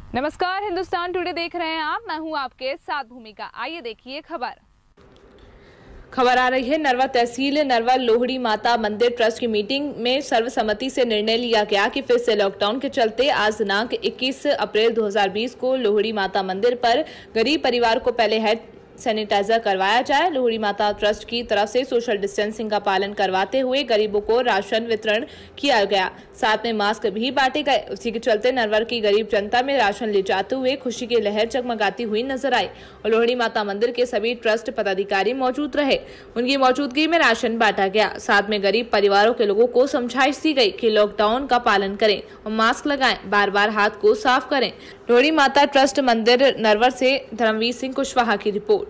नमस्कार, हिंदुस्तान टुडे देख रहे हैं आप। मैं हूं आपके साथ भूमिका। आइए देखिए खबर आ रही है नरवा तहसील नरवा लोहड़ी माता मंदिर ट्रस्ट की मीटिंग में सर्वसम्मति से निर्णय लिया गया कि फिर से लॉकडाउन के चलते आज दिनांक 21 अप्रैल 2020 को लोहड़ी माता मंदिर पर गरीब परिवार को पहले हैंड सैनिटाइजर करवाया जाए। लोहड़ी माता ट्रस्ट की तरफ से सोशल डिस्टेंसिंग का पालन करवाते हुए गरीबों को राशन वितरण किया गया, साथ में मास्क भी बांटे गए। उसी के चलते नरवर की गरीब जनता में राशन ले जाते हुए खुशी की लहर जगमगाती हुई नजर आई और लोहड़ी माता मंदिर के सभी ट्रस्ट पदाधिकारी मौजूद रहे। उनकी मौजूदगी में राशन बांटा गया। साथ में गरीब परिवारों के लोगों को समझाइश दी गई कि लॉकडाउन का पालन करें और मास्क लगाएं, बार बार हाथ को साफ करें। लोहड़ी माता ट्रस्ट मंदिर नरवर से धर्मवीर सिंह कुशवाहा की रिपोर्ट।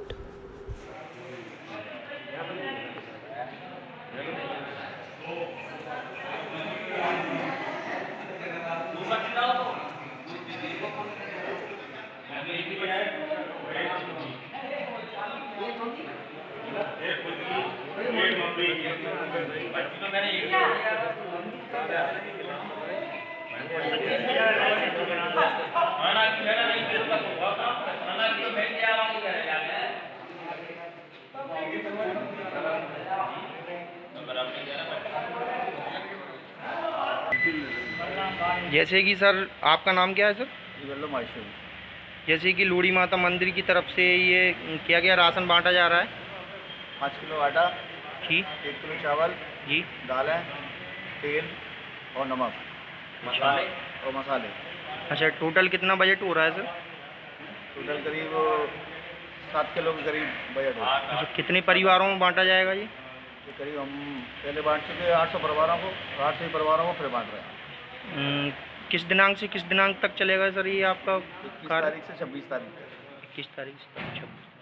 जैसे कि सर आपका नाम क्या है सर? वल्लभ माहेश्वरी। जैसे कि लोहड़ी माता मंदिर की तरफ से ये क्या क्या राशन बांटा जा रहा है? 5 किलो आटा जी 1 किलो चावल जी दालें, तेल और नमक मसाले और मसाले। अच्छा, टोटल कितना बजट हो रहा है सर? टोटल करीब 7 किलो के करीब बजट है। अच्छा, कितने परिवारों में बांटा जाएगा ये? तो करीब हम पहले बांट चुके 800 परिवारों को, 800 परिवारों को फिर बांट रहे हैं। किस दिनांक से किस दिनांक तक चलेगा सर ये आपका 21 तारीख से 26 तारीख तक। 21 तारीख से 26